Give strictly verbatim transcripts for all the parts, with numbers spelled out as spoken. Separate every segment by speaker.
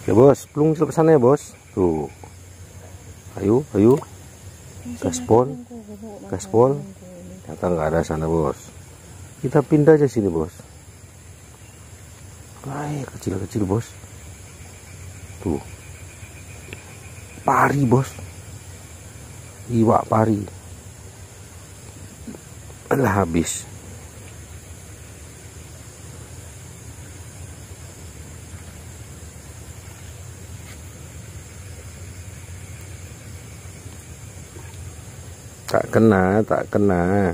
Speaker 1: Oke bos, belum ke sana ya bos. Tuh, ayo, ayo, gaspol, gaspol. Ternyata nggak ada sana bos. Kita pindah aja sini bos. Ay, kecil-kecil bos. Tuh, pari bos, iwak pari. Alah habis. Tak kena, tak kena.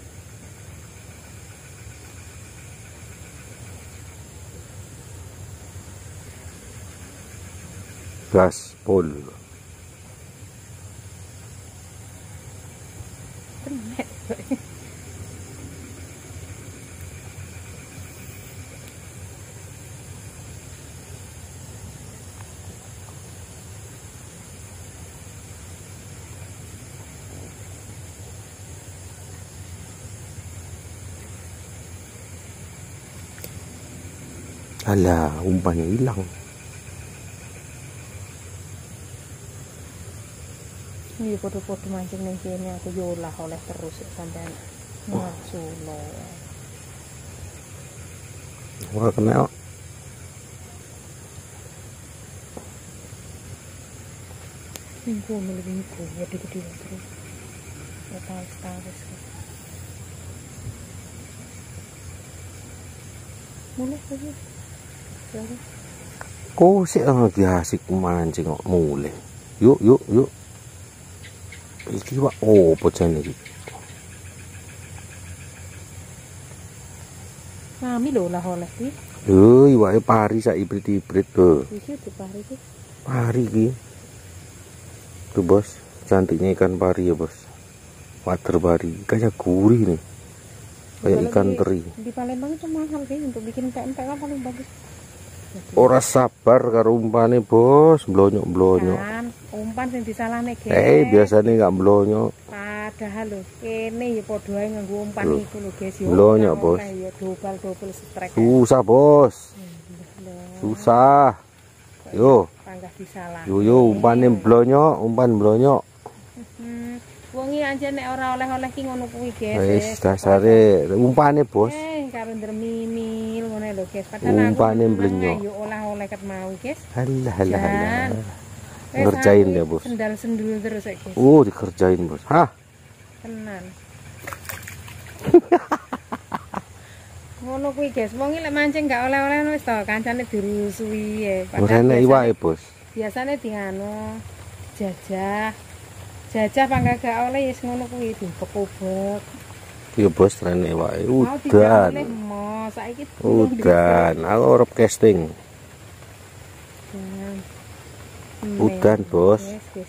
Speaker 1: Gaspol. Alah, umpannya hilang.
Speaker 2: Ini foto-foto mancing ning kene aku yo lah oleh terus sampean ngasulo.
Speaker 1: Wah, kena.
Speaker 2: Minggu milih minggu gede-gede terus. Tawas-tawas. Mulai lagi.
Speaker 1: Kok sih lagi asik mancing kok mulai. Yuk, yuk, yuk. Iki wak oh pocane iki.
Speaker 2: Mami lho lah oleh iki.
Speaker 1: Lho, iwake pari sak ibrit-ibrit tuh.
Speaker 2: Iki tuh pari iki.
Speaker 1: Pari iki. Tuh bos, cantiknya ikan pari ya bos. Water pari, kayak gurih nih. Kayak ikan
Speaker 2: di,
Speaker 1: teri.
Speaker 2: Di Palembang itu mahal sih untuk bikin pempek kan paling bagus.
Speaker 1: Ora sabar karo umpane bos, blonyok-blonyok.
Speaker 2: Kan, umpan sing disalahne ge.
Speaker 1: Eh, biasanya nggak blonyok.
Speaker 2: Padahal lho, kene ya padha ae nganggo umpan
Speaker 1: Loh,
Speaker 2: iku lho, guys. Yo.
Speaker 1: blonyok, Bos.
Speaker 2: Ya dobal-dobel strek.
Speaker 1: Susah bos. Susah. Yo.
Speaker 2: Panggah disalah.
Speaker 1: Yo yo umpane blonyok, umpan blonyok.
Speaker 2: Hmm, wong iki anjen nek ora oleh-oleh ki ngono kuwi, guys.
Speaker 1: Wis dasare umpane bos.
Speaker 2: Eh, karo ndremimil ngono lho, guys. Padahal
Speaker 1: Umpane
Speaker 2: aku
Speaker 1: blenyok.
Speaker 2: yo olah-oleh ket mau, guys.
Speaker 1: Halah halah halah.
Speaker 2: Wes
Speaker 1: Ngerjain
Speaker 2: aku
Speaker 1: ya bos.
Speaker 2: Sendal-sendul terus ya, guys.
Speaker 1: Oh dikerjain bos. Hah?
Speaker 2: Tenan. Ngono kuwi, guys. Wong iki lek mancing gak oleh-oleh wis to, kancane dirusui ya.
Speaker 1: Ora enak iwake bos.
Speaker 2: Biasane dianu jajah. Jajah pangga gak oleh wis ngono kuwi dibek-ubek.
Speaker 1: Iya bos, rene iwake.
Speaker 2: Mau
Speaker 1: Udan.
Speaker 2: oleh mo, saiki
Speaker 1: Udan. Aku urip casting. Udan bos.
Speaker 2: Yes, yes.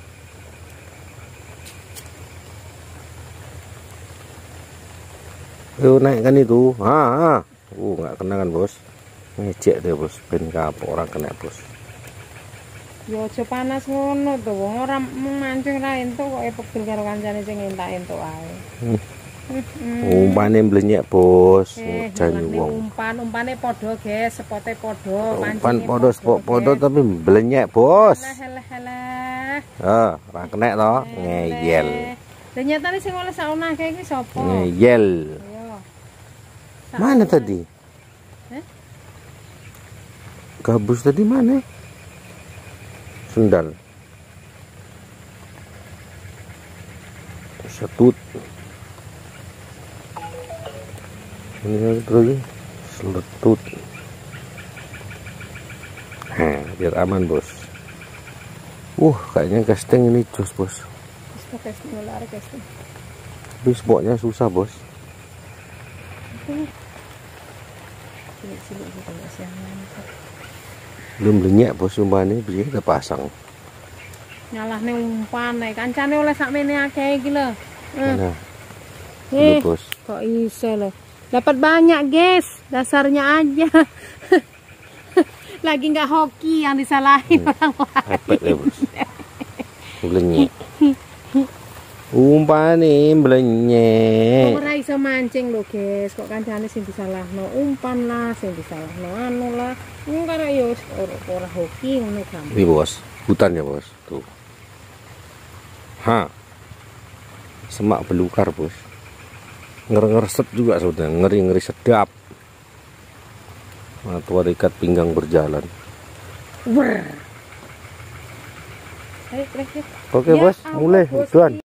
Speaker 1: Yo naik kan itu. Ah, ah. Uh, nggak kena kan bos. Ngejek deh bos. Ben kapok orang kena bos.
Speaker 2: Yo aja panas ngono to, wong ora mancing ra entuk kok pegel karo kancane sing entak entuk ae.
Speaker 1: Hmm. Umpane blenyek bos.
Speaker 2: Eh,
Speaker 1: Jan wong.
Speaker 2: umpan umpane padha, guys, sepote padha,
Speaker 1: Umpan padha spot padha tapi blenyek bos.
Speaker 2: Lah lah lah.
Speaker 1: Ah, ora kena to, ngeyel.
Speaker 2: Lah nyatane sing oleh sauna kae iki sapa?
Speaker 1: Ngeyel.
Speaker 2: Ayo.
Speaker 1: Mana tadi?
Speaker 2: Eh?
Speaker 1: Gabus tadi mana? Sendal. Setut. Ini lagi seletut. Nah, biar aman bos. Uh, kayaknya casting ini jos bos.
Speaker 2: Bisa casting ular casting.
Speaker 1: Tapi spotnya susah bos.
Speaker 2: Cilik-cilik gitu ya siangan.
Speaker 1: Belum lenyek bos umpannya, bisa kita pasang.
Speaker 2: Nyalahne umpan nek kancane oleh sakmene akeh iki lho.
Speaker 1: Nah,
Speaker 2: Eh,
Speaker 1: bos.
Speaker 2: kok iso lho. Dapat banyak, guys. Dasarnya aja. Lagi nggak hoki yang disalahin
Speaker 1: Hmm.
Speaker 2: orang lain.
Speaker 1: Hebat ya bos. Lenyek. Umpane mblenyek.
Speaker 2: Kok ora iso mancing lho, guys. Kok kancane sing disalahno umpan lah, sing disalahno anu lah. Wong karo yo ora ora hoki ngono kan.
Speaker 1: Ini bos, hutan ya bos. Tuh. Ha. Semak belukar bos. Nger-ngerset juga sudah, ngeri-ngeri sedap. Nah, tua ikat pinggang berjalan.
Speaker 2: Wer. Ayo,
Speaker 1: Oke bos, mulai, tuan.